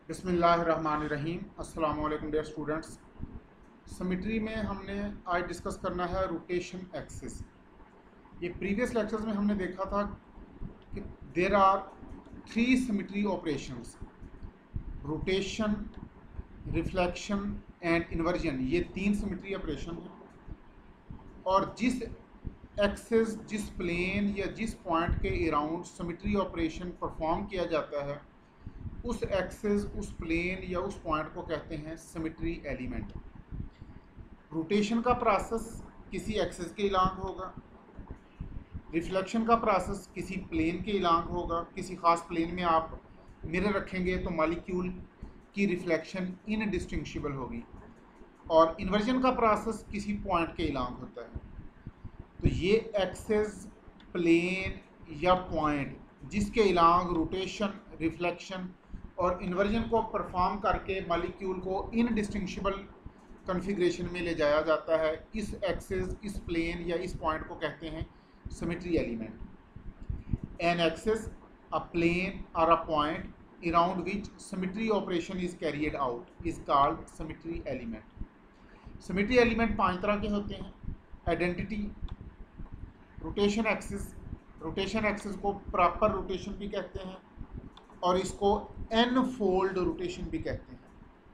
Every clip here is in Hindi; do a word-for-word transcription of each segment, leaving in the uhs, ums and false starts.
बिस्मिल्लाहिर्रहमानिर्रहीम। अस्सलाम वालेकुम डियर स्टूडेंट्स। सिमेट्री में हमने आज डिस्कस करना है रोटेशन एक्सिस। ये प्रीवियस लेक्चर्स में हमने देखा था कि there are three symmetry operations, rotation, reflection and inversion. ये तीन सिमेट्री ऑपरेशन हैं और जिस एक्सिस, जिस प्लेन या जिस पॉइंट के अराउंड सिमेट्री ऑपरेशन परफॉर्म किया जाता है उस एक्सिस, उस प्लेन या उस पॉइंट को कहते हैं सिमेट्री एलिमेंट। रोटेशन का प्रोसेस किसी एक्सिस के इलांग होगा, रिफ्लेक्शन का प्रोसेस किसी प्लेन के इलांग होगा। किसी ख़ास प्लेन में आप मिरर रखेंगे तो मॉलिक्यूल की रिफ्लेक्शन इनडिस्टिंग्विशेबल होगी, और इन्वर्जन का प्रोसेस किसी पॉइंट के इलांग होता है। तो ये एक्सिस, प्लेन या पॉइंट जिसके इलांग रोटेशन, रिफ्लेक्शन और इन्वर्जन को परफॉर्म करके मॉलिक्यूल को इनडिस्टिंग्विशेबल कॉन्फ़िगरेशन में ले जाया जाता है, इस एक्सिस, इस प्लेन या इस पॉइंट को कहते हैं symmetry element. An axis, a plane और a point around which symmetry operation is carried out is called symmetry element. Symmetry element पांच तरह के होते हैं। Identity, rotation axis, rotation axis को प्रॉपर रोटेशन भी कहते हैं और इसको एन फोल्ड रोटेशन भी कहते हैं,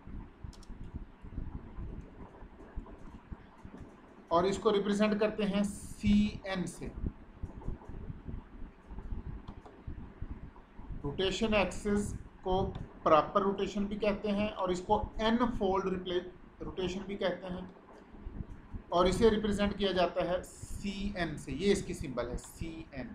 और इसको रिप्रेजेंट करते हैं सी एन से। रोटेशन एक्सिस को प्रॉपर रोटेशन भी कहते हैं और इसको एन फोल्ड रोटेशन भी कहते हैं, और इसे रिप्रेजेंट किया जाता है सी एन से। ये इसकी सिंबल है, C N.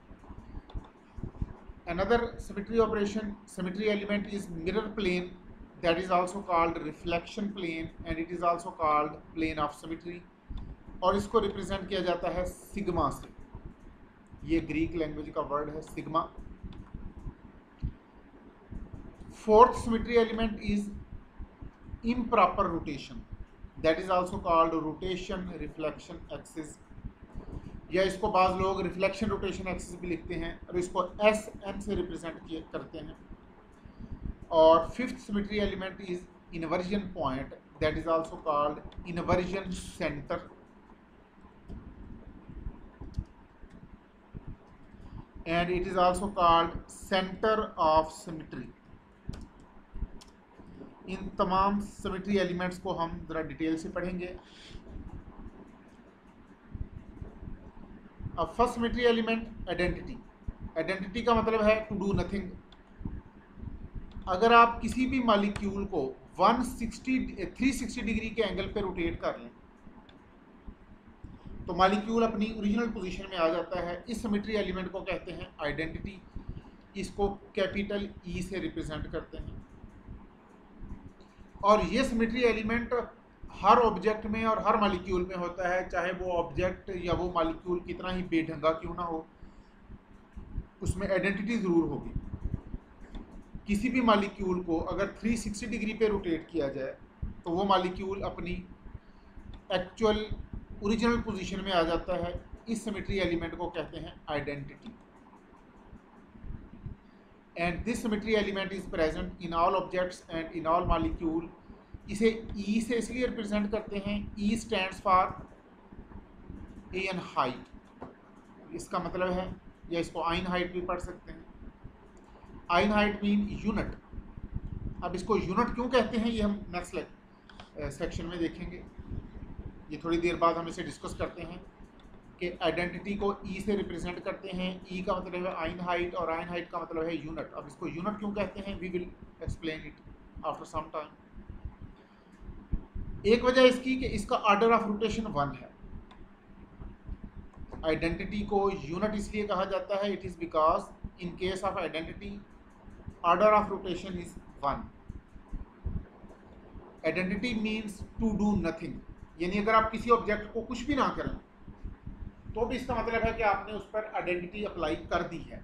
Another symmetry operation, symmetry element is mirror plane, that is also called reflection plane and it is also called plane of symmetry, और इसको रिप्रेजेंट किया जाता है सिग्मा से। ये ग्रीक लैंग्वेज का वर्ड है sigma. Fourth symmetry element is improper rotation, that is also called rotation reflection axis, या इसको बाज़ लोग रिफ्लेक्शन रोटेशन एक्सिस भी लिखते हैं और इसको एस एन से रिप्रेजेंट किए करते हैं। और fifth symmetry element is inversion point, that is also called inversion centre, and it is also called centre of symmetry. इन तमाम सिमेट्री एलिमेंट्स को हम ज़रा डिटेल से पढ़ेंगे। अब first symmetry element identity. Identity का मतलब है टू डू नथिंग। अगर आप किसी भी मॉलिक्यूल को one sixty three sixty degree के एंगल पे रोटेट कर लें तो मॉलिक्यूल अपनी ओरिजिनल पोजीशन में आ जाता है। इस सिमेट्री एलिमेंट को कहते हैं आइडेंटिटी। इसको कैपिटल ई से रिप्रेजेंट करते हैं, और ये सिमेट्री एलिमेंट हर ऑब्जेक्ट में और हर मॉलिक्यूल में होता है, चाहे वो ऑब्जेक्ट या वो मॉलिक्यूल कितना ही बेढंगा क्यों ना हो, उसमें आइडेंटिटी ज़रूर होगी। किसी भी मॉलिक्यूल को अगर थ्री सिक्सटी डिग्री पे रोटेट किया जाए तो वो मॉलिक्यूल अपनी एक्चुअल ओरिजिनल पोजीशन में आ जाता है। इस सिमेट्री एलिमेंट को कहते हैं identity, and this symmetry element is present in all objects and in all molecule. इसे ई से इसलिए रिप्रेजेंट करते हैं, ई स्टैंड्स फॉर ए एन हाइट, इसका मतलब है, या इसको आइन हाइट भी पढ़ सकते हैं। आइन हाइट मीन यूनिट। अब इसको यूनिट क्यों कहते हैं ये हम नेक्स्ट सेक्शन में देखेंगे। ये थोड़ी देर बाद हम इसे डिस्कस करते हैं कि आइडेंटिटी को ई से रिप्रेजेंट करते हैं। ई का मतलब है आइन हाइट और आइन हाइट का मतलब है यूनिट। अब इसको यूनिट क्यों कहते हैं, we will explain it after some time. एक वजह इसकी कि इसका ऑर्डर ऑफ रोटेशन वन है। आइडेंटिटी को यूनिट इसलिए कहा जाता है, it is because in case of identity order of rotation is one. Identity means to do nothing, यानी अगर आप किसी ऑब्जेक्ट को कुछ भी ना करें तो भी इसका मतलब है कि आपने उस पर आइडेंटिटी अप्लाई कर दी है।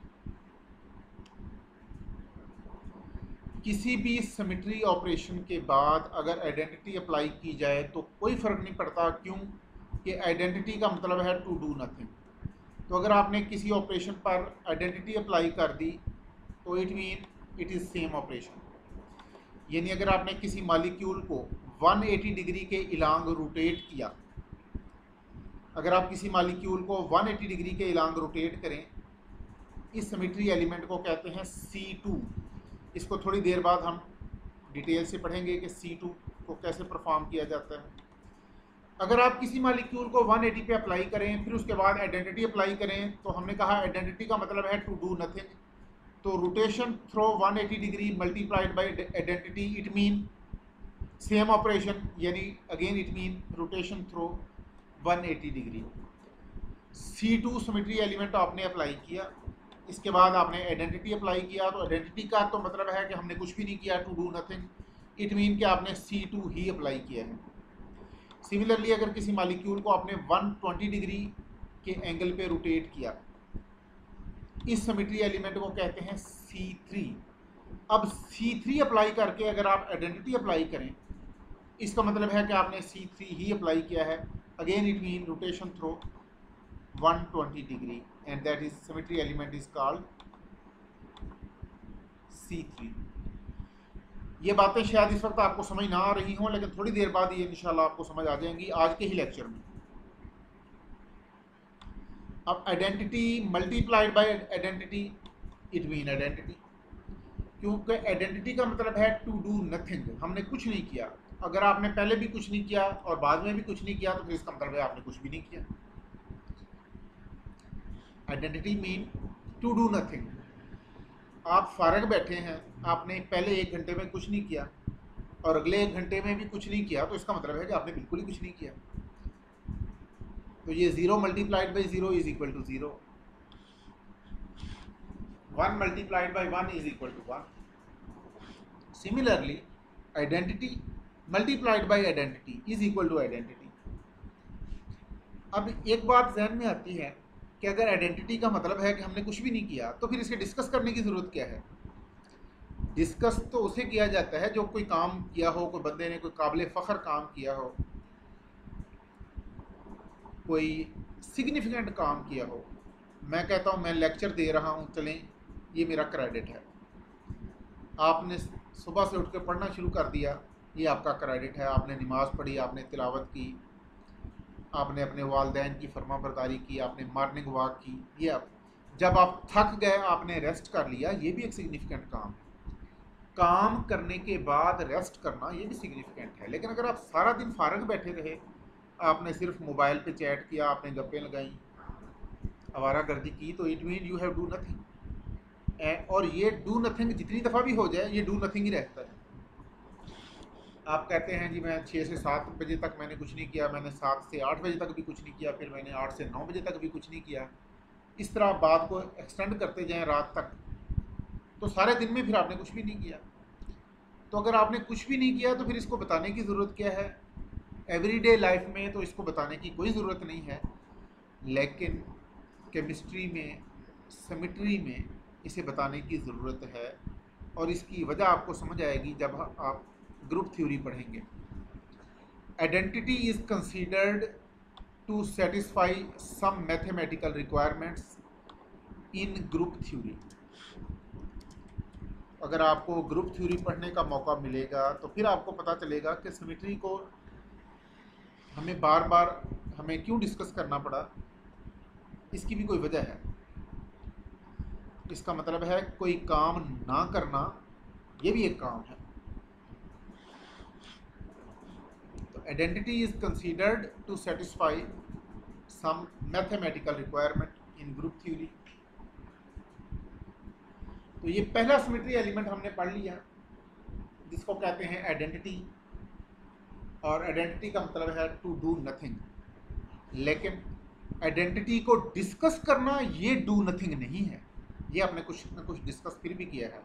किसी भी सिमेट्री ऑपरेशन के बाद अगर आइडेंटिटी अप्लाई की जाए तो कोई फ़र्क नहीं पड़ता, क्यों कि आइडेंटिटी का मतलब है टू डू नथिंग। तो अगर आपने किसी ऑपरेशन पर आइडेंटिटी अप्लाई कर दी तो it mean it is same operation. यानी अगर आपने किसी मॉलिक्यूल को एक सौ अस्सी डिग्री के इलांग रोटेट किया, अगर आप किसी मॉलिक्यूल को एक सौ अस्सी डिग्री के इलांग रोटेट करें, इस सिमेट्री एलिमेंट को कहते हैं सी टू। इसको थोड़ी देर बाद हम डिटेल से पढ़ेंगे कि सी टू को कैसे परफॉर्म किया जाता है। अगर आप किसी मॉलिक्यूल को एक सौ अस्सी पे अप्लाई करें, फिर उसके बाद आइडेंटिटी अप्लाई करें, तो हमने कहा आइडेंटिटी का मतलब है टू डू नथिंग। तो रोटेशन थ्रो एक सौ अस्सी degree multiplied by identity, it mean same operation, यानी again it mean rotation through एक सौ अस्सी degree. C two symmetry element आपने अप्लाई किया, इसके बाद आपने आइडेंटिटी अप्लाई किया। तो आइडेंटिटी का तो मतलब है कि हमने कुछ भी नहीं किया, to do nothing, it mean कि आपने सी टू ही अप्लाई किया है। सिमिलरली अगर किसी मॉलिक्यूल को आपने एक सौ बीस डिग्री के एंगल पे रोटेट किया, इस सिमेट्री एलिमेंट को कहते हैं सी थ्री। अब सी थ्री अप्लाई करके अगर आप आइडेंटिटी अप्लाई करें, इसका मतलब है कि आपने सी थ्री ही अप्लाई किया है। Again it mean rotation through एक सौ बीस degree, and that is symmetry element is called C three. ये बातें शायद इस वक्त आपको समझ ना आ रही हों, लेकिन थोड़ी देर बाद ये इंशाल्लाह आपको समझ आ जाएंगी आज के ही लेक्चर में। अब identity multiplied by identity, it mean identity, क्योंकि आइडेंटिटी का मतलब है टू डू नथिंग, हमने कुछ नहीं किया। अगर आपने पहले भी कुछ नहीं किया और बाद में भी कुछ नहीं किया, तो फिर इसका मतलब है आपने कुछ भी नहीं किया। Identity mean to do nothing. आप फारग बैठे हैं, आपने पहले एक घंटे में कुछ नहीं किया और अगले एक घंटे में भी कुछ नहीं किया, तो इसका मतलब है कि आपने बिल्कुल ही कुछ नहीं किया। तो ये zero multiplied by zero is equal to zero, one multiplied by one is equal to one. Similarly identity multiplied by identity is equal to identity. अब एक बात जहन में आती है कि अगर आइडेंटिटी का मतलब है कि हमने कुछ भी नहीं किया, तो फिर इसके डिस्कस करने की ज़रूरत क्या है? डिस्कस तो उसे किया जाता है जो कोई काम किया हो, कोई बंदे ने कोई काबिल फ़ख्र काम किया हो, कोई सिग्निफिकेंट काम किया हो। मैं कहता हूँ मैं लेक्चर दे रहा हूँ, चलें ये मेरा क्रेडिट है। आपने सुबह से उठ के पढ़ना शुरू कर दिया, ये आपका क्रेडिट है। आपने नमाज़ पढ़ी, आपने तिलावत की, आपने अपने वालिदैन की फरमाबरदारी की, आपने मॉर्निंग वॉक की, ये आप जब आप थक गए आपने रेस्ट कर लिया, ये भी एक सिग्निफिकेंट काम है। काम करने के बाद रेस्ट करना ये भी सिग्निफिकेंट है। लेकिन अगर आप सारा दिन फारग बैठे रहे, आपने सिर्फ मोबाइल पे चैट किया, आपने गप्पें लगाई, आवारागर्दी की, तो it mean you have do nothing. और ये डू नथिंग जितनी दफ़ा भी हो जाए, ये डू नथिंग ही रहता है। आप कहते हैं जी मैं छः से सात बजे तक मैंने कुछ नहीं किया, मैंने सात से आठ बजे तक भी कुछ नहीं किया, फिर मैंने आठ से नौ बजे तक भी कुछ नहीं किया। इस तरह बात को एक्सटेंड करते जाएं रात तक, तो सारे दिन में फिर आपने कुछ भी नहीं किया। तो अगर आपने कुछ भी नहीं किया, तो फिर इसको बताने की ज़रूरत क्या है? एवरीडे लाइफ में तो इसको बताने की कोई ज़रूरत नहीं है, लेकिन केमिस्ट्री में, सिमेट्री में इसे बताने की ज़रूरत है। और इसकी वजह आपको समझ आएगी जब आप ग्रुप थ्योरी पढ़ेंगे। Identity is considered to satisfy some mathematical requirements in group theory. अगर आपको ग्रुप थ्योरी पढ़ने का मौका मिलेगा, तो फिर आपको पता चलेगा कि सिमेट्री को हमें बार बार हमें क्यों डिस्कस करना पड़ा। इसकी भी कोई वजह है। इसका मतलब है कोई काम ना करना, ये भी एक काम है। तो identity is considered to satisfy some mathematical requirement in group theory. तो ये पहला सिमेट्री एलिमेंट हमने पढ़ लिया, जिसको कहते हैं आइडेंटिटी। और आइडेंटिटी का मतलब है टू डू नथिंग। लेकिन आइडेंटिटी को डिस्कस करना ये डू नथिंग नहीं है, ये आपने कुछ न कुछ डिस्कस फिर भी किया है।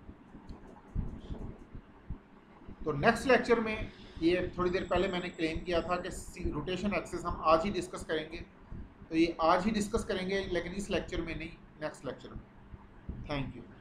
तो नेक्स्ट लेक्चर में, ये थोड़ी देर पहले मैंने क्लेम किया था कि रोटेशन एक्सिस हम आज ही डिस्कस करेंगे, तो ये आज ही डिस्कस करेंगे, लेकिन इस लेक्चर में नहीं, नेक्स्ट लेक्चर में। Thank you.